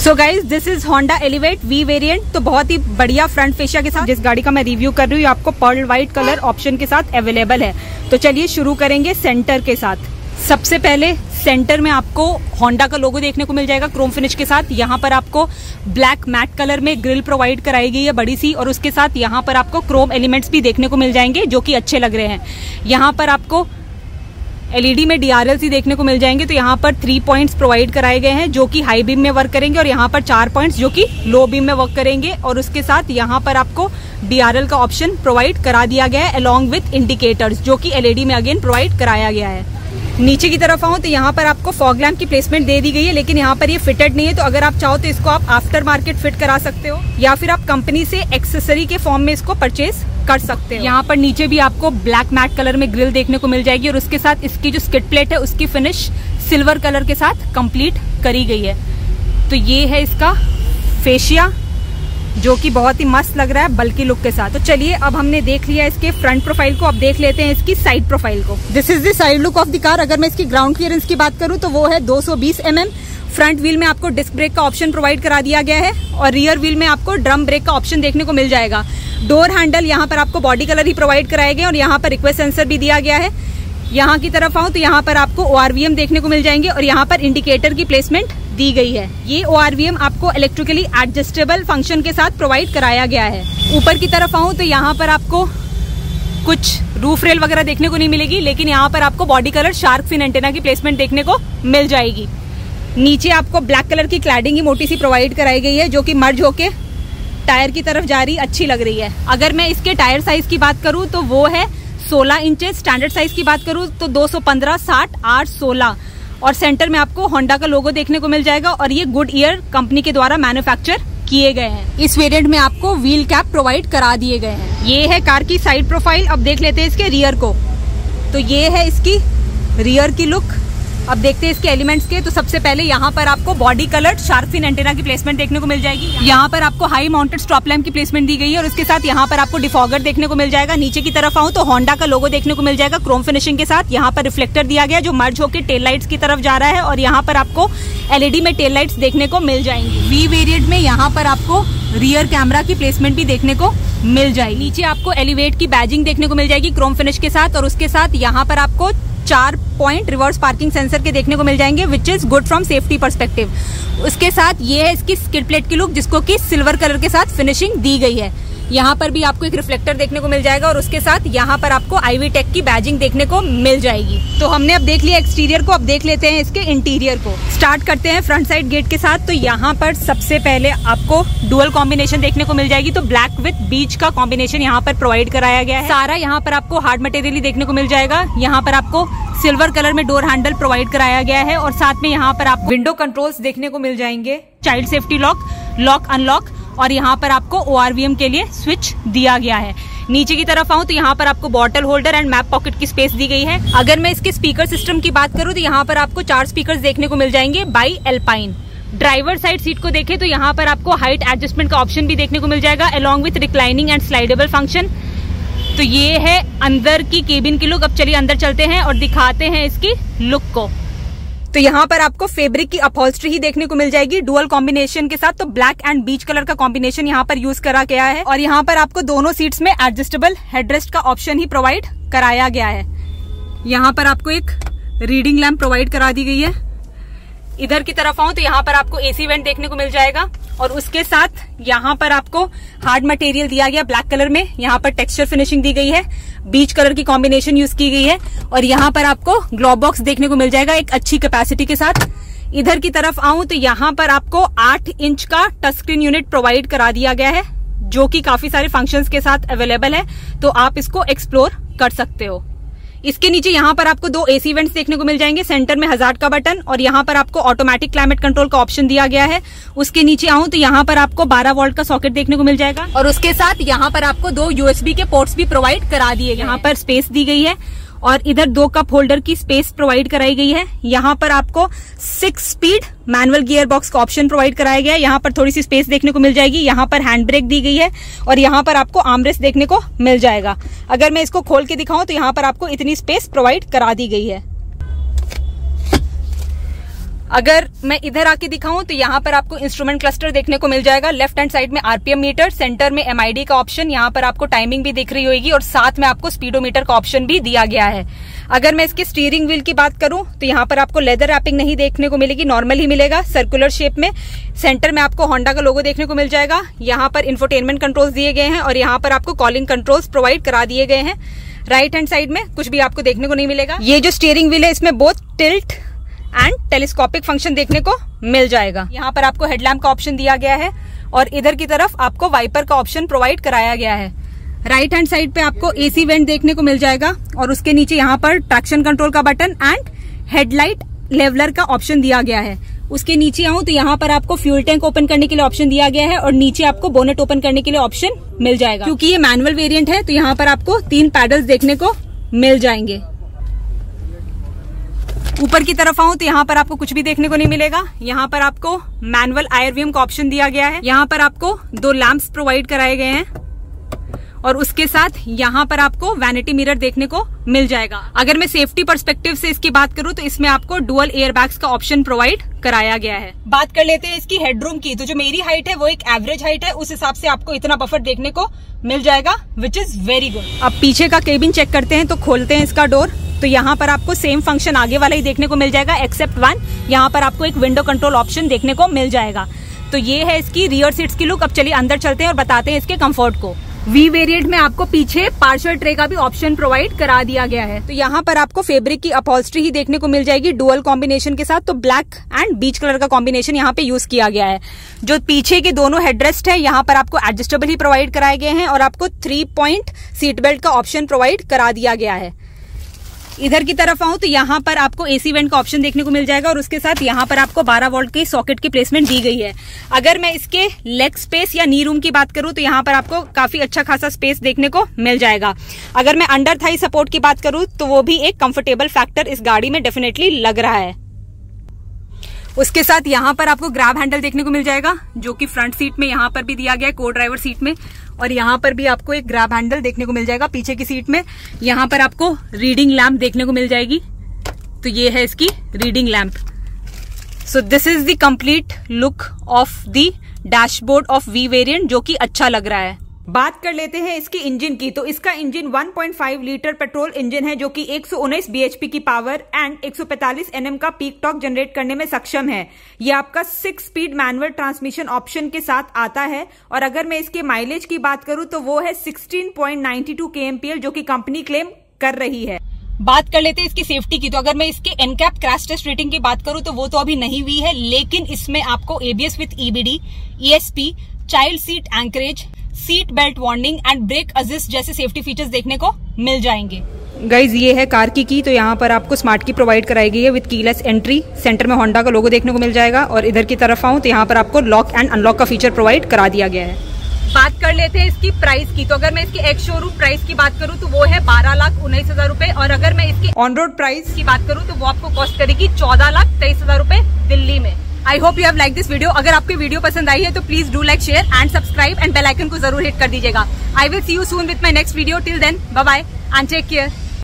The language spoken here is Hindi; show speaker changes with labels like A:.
A: So guys this is Honda Elevate V variant. तो बहुत ही बढ़िया फ्रंट फेशिया के साथ जिस गाड़ी का मैं रिव्यू कर रही हूँ आपको पर्ल व्हाइट कलर ऑप्शन के साथ अवेलेबल है। तो चलिए शुरू करेंगे सेंटर के साथ। सबसे पहले सेंटर में आपको होंडा का लोगो देखने को मिल जाएगा क्रोम फिनिश के साथ। यहाँ पर आपको ब्लैक मैट कलर में ग्रिल प्रोवाइड कराई गई है बड़ी सी, और उसके साथ यहाँ पर आपको क्रोम एलिमेंट्स भी देखने को मिल जाएंगे जो कि अच्छे लग रहे हैं। यहाँ पर आपको एलईडी में DRLC देखने को मिल जाएंगे। तो यहाँ पर 3 पॉइंट्स प्रोवाइड कराए गए हैं जो कि हाई बीम में वर्क करेंगे, और यहाँ पर 4 पॉइंट्स जो कि लो बीम में वर्क करेंगे, और उसके साथ यहाँ पर आपको DRL का ऑप्शन प्रोवाइड करा दिया गया है अलॉन्ग विथ इंडिकेटर्स जो कि एलईडी में अगेन प्रोवाइड कराया गया है। नीचे की तरफ आऊँ तो यहाँ पर आपको फॉग लैम्प की प्लेसमेंट दे दी गई है, लेकिन यहाँ पर ये फिटेड नहीं है। तो अगर आप चाहो तो इसको आप आफ्टर मार्केट फिट करा सकते हो, या फिर आप कंपनी से एक्सेसरी के फॉर्म में इसको परचेज कर सकते हो। यहाँ पर नीचे भी आपको ब्लैक मैट कलर में ग्रिल देखने को मिल जाएगी, और उसके साथ इसकी जो स्किड प्लेट है उसकी फिनिश सिल्वर कलर के साथ कंप्लीट करी गई है। तो ये है इसका फेशिया जो कि बहुत ही मस्त लग रहा है बल्कि लुक के साथ। तो चलिए अब हमने देख लिया इसके फ्रंट प्रोफाइल को, अब देख लेते हैं इसकी साइड प्रोफाइल को। This is the side look of the car. अगर मैं इसकी ग्राउंड क्लियरेंस की बात करूं तो वो है 220 mm। फ्रंट व्हील में आपको डिस्क ब्रेक का ऑप्शन प्रोवाइड करा दिया गया है, और रियर व्हील में आपको ड्रम ब्रेक का ऑप्शन देखने को मिल जाएगा। डोर हैंडल यहाँ पर आपको बॉडी कलर ही प्रोवाइड कराए गए, और यहाँ पर रिक्वेस्ट सेंसर भी दिया गया है। यहाँ की तरफ आऊँ तो यहाँ पर आपको ORVM देखने को मिल जाएंगे, और यहाँ पर इंडिकेटर की प्लेसमेंट दी गई है। ये ORVM आपको इलेक्ट्रिकली एडजस्टेबल फंक्शन के साथ प्रोवाइड कराया गया है। ऊपर की तरफ आऊँ तो यहाँ पर आपको कुछ रूफ रेल वगैरह देखने को नहीं मिलेगी, लेकिन यहाँ पर आपको body colour shark fin antenna की प्लेसमेंट देखने को मिल जाएगी। नीचे आपको ब्लैक कलर की क्लैडिंग ही मोटी सी प्रोवाइड कराई गई है जो कि मर्ज होके टायर की तरफ जा रही, अच्छी लग रही है। अगर मैं इसके टायर साइज की बात करूँ तो वो है 16 इंचेस। स्टैंडर्ड साइज की बात करूँ तो 215, 60, 8, 16, और सेंटर में आपको होंडा का लोगो देखने को मिल जाएगा, और ये गुड ईयर कंपनी के द्वारा मैन्युफैक्चर किए गए हैं। इस वेरिएंट में आपको व्हील कैप प्रोवाइड करा दिए गए हैं। ये है कार की साइड प्रोफाइल। अब देख लेते हैं इसके रियर को। तो ये है इसकी रियर की लुक। अब देखते हैं इसके एलिमेंट्स के। तो सबसे पहले यहाँ पर आपको body coloured shark fin antenna की प्लेसमेंट देखने को मिल जाएगी। यहाँ पर आपको हाई माउंटेड स्टॉप लैम्प की प्लेसमेंट दी गई है, और उसके साथ यहाँ पर आपको डिफॉगर देखने को मिल जाएगा। नीचे की तरफ आऊँ तो होंडा का लोगो देखने को मिल जाएगा क्रोम फिनिशिंग के साथ। यहाँ पर रिफ्लेक्टर दिया गया जो मर्ज होकर टेल लाइट्स की तरफ जा रहा है, और यहाँ पर आपको एलईडी में टेल लाइट्स देखने को मिल जाएंगी। वी वेरिएंट में यहाँ पर आपको रियर कैमरा की प्लेसमेंट भी देखने को मिल जाएगी। नीचे आपको एलिवेट की बैजिंग देखने को मिल जाएगी क्रोम फिनिश के साथ, और उसके साथ यहाँ पर आपको 4 पॉइंट रिवर्स पार्किंग सेंसर के देखने को मिल जाएंगे which is good from safety perspective. उसके साथ ये है इसकी स्किड प्लेट की लुक जिसको कि सिल्वर कलर के साथ फिनिशिंग दी गई है। यहाँ पर भी आपको एक रिफ्लेक्टर देखने को मिल जाएगा, और उसके साथ यहाँ पर आपको IV टेक की बैजिंग देखने को मिल जाएगी। तो हमने अब देख लिया एक्सटीरियर को, अब देख लेते हैं इसके इंटीरियर को। स्टार्ट करते हैं फ्रंट साइड गेट के साथ। तो यहाँ पर सबसे पहले आपको डुअल कॉम्बिनेशन देखने को मिल जाएगी। तो ब्लैक विथ बीच का कॉम्बिनेशन यहाँ पर प्रोवाइड कराया गया है। सारा यहाँ पर आपको हार्ड मटेरियल देखने को मिल जाएगा। यहाँ पर आपको सिल्वर कलर में डोर हैंडल प्रोवाइड कराया गया है, और साथ में यहाँ पर आप विंडो कंट्रोल्स देखने को मिल जाएंगे, child safety lock, lock unlock, और यहाँ पर आपको ORVM के लिए स्विच दिया गया है। नीचे की तरफ आऊँ तो यहाँ पर आपको bottle holder and map pocket की स्पेस दी गई है। अगर मैं इसके स्पीकर सिस्टम की बात करूँ तो यहाँ पर आपको 4 स्पीकर्स देखने को मिल जाएंगे by Alpine. Driver side seat को देखें तो यहाँ पर आपको हाइट एडजस्टमेंट का ऑप्शन भी देखने को मिल जाएगा along with reclining and slidable function. तो ये है अंदर की केबिन की लुक। अब चलिए अंदर चलते हैं और दिखाते हैं इसकी लुक को। तो यहाँ पर आपको फैब्रिक की अपहोल्स्ट्री ही देखने को मिल जाएगी डुअल कॉम्बिनेशन के साथ। तो ब्लैक एंड बीच कलर का कॉम्बिनेशन यहाँ पर यूज करा गया है, और यहाँ पर आपको दोनों सीट्स में एडजस्टेबल हेडरेस्ट का ऑप्शन ही प्रोवाइड कराया गया है। यहाँ पर आपको एक रीडिंग लैम्प प्रोवाइड करा दी गई है। इधर की तरफ आऊँ तो यहाँ पर आपको AC वेंट देखने को मिल जाएगा, और उसके साथ यहाँ पर आपको हार्ड मटेरियल दिया गया ब्लैक कलर में। यहाँ पर टेक्सचर फिनिशिंग दी गई है, बीच कलर की कॉम्बिनेशन यूज की गई है, और यहाँ पर आपको ग्लोव बॉक्स देखने को मिल जाएगा एक अच्छी कैपेसिटी के साथ। इधर की तरफ आऊँ तो यहाँ पर आपको 8 इंच का टच स्क्रीन यूनिट प्रोवाइड करा दिया गया है जो कि काफी सारे फंक्शंस के साथ अवेलेबल है, तो आप इसको एक्सप्लोर कर सकते हो। इसके नीचे यहाँ पर आपको 2 AC वेंट्स देखने को मिल जाएंगे, सेंटर में हजार्ड का बटन, और यहाँ पर आपको ऑटोमेटिक क्लाइमेट कंट्रोल का ऑप्शन दिया गया है। उसके नीचे आऊँ तो यहाँ पर आपको 12 वोल्ट का सॉकेट देखने को मिल जाएगा, और उसके साथ यहाँ पर आपको 2 USB के पोर्ट्स भी प्रोवाइड करा दिए। यहाँ पर स्पेस दी गई है, और इधर 2 कप होल्डर की स्पेस प्रोवाइड कराई गई है। यहाँ पर आपको 6 स्पीड मैनुअल गियर बॉक्स का ऑप्शन प्रोवाइड कराया गया है। यहाँ पर थोड़ी सी स्पेस देखने को मिल जाएगी। यहाँ पर हैंड ब्रेक दी गई है, और यहाँ पर आपको आर्मरेस्ट देखने को मिल जाएगा। अगर मैं इसको खोल के दिखाऊं तो यहाँ पर आपको इतनी स्पेस प्रोवाइड करा दी गई है। अगर मैं इधर आके दिखाऊं तो यहाँ पर आपको इंस्ट्रूमेंट क्लस्टर देखने को मिल जाएगा। लेफ्ट हैंड साइड में आरपीएम मीटर, सेंटर में एमआईडी का ऑप्शन, यहाँ पर आपको टाइमिंग भी दिख रही होगी और साथ में आपको स्पीडोमीटर का ऑप्शन भी दिया गया है। अगर मैं इसके स्टीयरिंग व्हील की बात करूं तो यहाँ पर आपको लेदर रैपिंग नहीं देखने को मिलेगी, नॉर्मल ही मिलेगा सर्कुलर शेप में। सेंटर में आपको होंडा का लोगो देखने को मिल जाएगा। यहाँ पर इंफोटेनमेंट कंट्रोल्स दिए गए हैं और यहाँ पर आपको कॉलिंग कंट्रोल्स प्रोवाइड करा दिए गए हैं। राइट हैंड साइड में कुछ भी आपको देखने को नहीं मिलेगा। ये जो स्टीयरिंग व्हील है इसमें both tilt and telescopic function देखने को मिल जाएगा। यहाँ पर आपको हेडलैम्प का ऑप्शन दिया गया है और इधर की तरफ आपको वाइपर का ऑप्शन प्रोवाइड कराया गया है। राइट हैंड साइड पे आपको एसी वेंट देखने को मिल जाएगा और उसके नीचे यहाँ पर ट्रैक्शन कंट्रोल का बटन एंड हेडलाइट लेवलर का ऑप्शन दिया गया है। उसके नीचे आऊं तो यहाँ पर आपको फ्यूल टैंक ओपन करने के लिए ऑप्शन दिया गया है और नीचे आपको बोनेट ओपन करने के लिए ऑप्शन मिल जाएगा। क्योंकि ये मैनुअल वेरिएंट है तो यहाँ पर आपको 3 पैडल्स देखने को मिल जाएंगे। ऊपर की तरफ आऊं तो यहाँ पर आपको कुछ भी देखने को नहीं मिलेगा। यहाँ पर आपको मैनुअल आईआरवीएम का ऑप्शन दिया गया है। यहाँ पर आपको 2 लैंप्स प्रोवाइड कराए गए हैं और उसके साथ यहाँ पर आपको वैनिटी मिरर देखने को मिल जाएगा। अगर मैं सेफ्टी पर्सपेक्टिव से इसकी बात करूं तो इसमें आपको डुअल एयरबैग्स का ऑप्शन प्रोवाइड कराया गया है। बात कर लेते हैं इसकी हेडरूम की। तो जो मेरी हाइट है वो एक एवरेज हाइट है, उस हिसाब से आपको इतना बफर देखने को मिल जाएगा, विच इज वेरी गुड। अब पीछे का केबिन चेक करते हैं तो खोलते हैं इसका डोर तो यहाँ पर आपको सेम फंक्शन आगे वाला ही देखने को मिल जाएगा एक्सेप्ट वन, यहाँ पर आपको एक विंडो कंट्रोल ऑप्शन देखने को मिल जाएगा। तो ये है इसकी रियर सीट्स की लुक। अब चलिए अंदर चलते हैं और बताते हैं इसके कंफर्ट को। वी वेरिएंट में आपको पीछे पार्शियल ट्रे का भी ऑप्शन प्रोवाइड करा दिया गया है। तो यहाँ पर आपको फैब्रिक की अपहोल्स्ट्री ही देखने को मिल जाएगी डुअल कॉम्बिनेशन के साथ। तो ब्लैक एंड बीच कलर का कॉम्बिनेशन यहाँ पे यूज किया गया है। जो पीछे के दोनों हेडरेस्ट है यहाँ पर आपको एडजस्टेबल ही प्रोवाइड कराए गए हैं और आपको 3 पॉइंट सीट बेल्ट का ऑप्शन प्रोवाइड करा दिया गया है। इधर की तरफ आऊं तो यहाँ पर आपको एसी वेंट का ऑप्शन देखने को मिल जाएगा और उसके साथ यहाँ पर आपको 12 वोल्ट की सॉकेट की प्लेसमेंट दी गई है। अगर मैं इसके लेग स्पेस या नी रूम की बात करूं तो यहाँ पर आपको काफी अच्छा खासा स्पेस देखने को मिल जाएगा। अगर मैं अंडर थाई सपोर्ट की बात करूं तो वो भी एक कंफर्टेबल फैक्टर इस गाड़ी में डेफिनेटली लग रहा है। उसके साथ यहाँ पर आपको ग्रैब हैंडल देखने को मिल जाएगा जो कि फ्रंट सीट में यहाँ पर भी दिया गया है, को ड्राइवर सीट में, और यहाँ पर भी आपको एक ग्रैब हैंडल देखने को मिल जाएगा पीछे की सीट में। यहाँ पर आपको रीडिंग लैंप देखने को मिल जाएगी। तो ये है इसकी reading lamp. So this is the complete look of the dashboard of V variant जो कि अच्छा लग रहा है। बात कर लेते हैं इसके इंजन की। तो इसका इंजन 1.5 लीटर पेट्रोल इंजन है जो कि 119 bhp की पावर एंड 145 Nm का पीक टॉर्क जनरेट करने में सक्षम है। ये आपका 6 स्पीड मैनुअल ट्रांसमिशन ऑप्शन के साथ आता है और अगर मैं इसके माइलेज की बात करूं तो वो है 16.92 kmpl जो कि कंपनी क्लेम कर रही है। बात कर लेते हैं इसकी सेफ्टी की। तो अगर मैं इसके एनकैप क्रैश टेस्ट रेटिंग की बात करूं तो वो तो अभी नहीं हुई है, लेकिन इसमें आपको ABS with EBD, ESP, child seat anchorage, seat belt warning and brake assist जैसे सेफ्टी फीचर्स देखने को मिल जाएंगे। गाइज ये है कार की तो यहाँ पर आपको स्मार्ट की प्रोवाइड कराई गई है विद कीलेस एंट्री। सेंटर में होंडा का लोगो देखने को मिल जाएगा और इधर की तरफ आऊं तो यहाँ पर आपको लॉक एंड अनलॉक का फीचर प्रोवाइड करा दिया गया है। बात कर लेते हैं इसकी प्राइस की। तो अगर मैं इसकी एक्स शोरूम प्राइस की बात करूं तो वो है 12,19,000 रुपए और अगर मैं इसकी ऑन रोड प्राइस की बात करूं तो वो आपको कॉस्ट करेगी 14,23,000 रुपए दिल्ली में। I hope you have like this video. अगर आपको वीडियो पसंद आई है तो please do like, share and subscribe and bell icon को जरूर हिट कर दीजिएगा। I will see you soon with my next video. Till then bye bye and take care.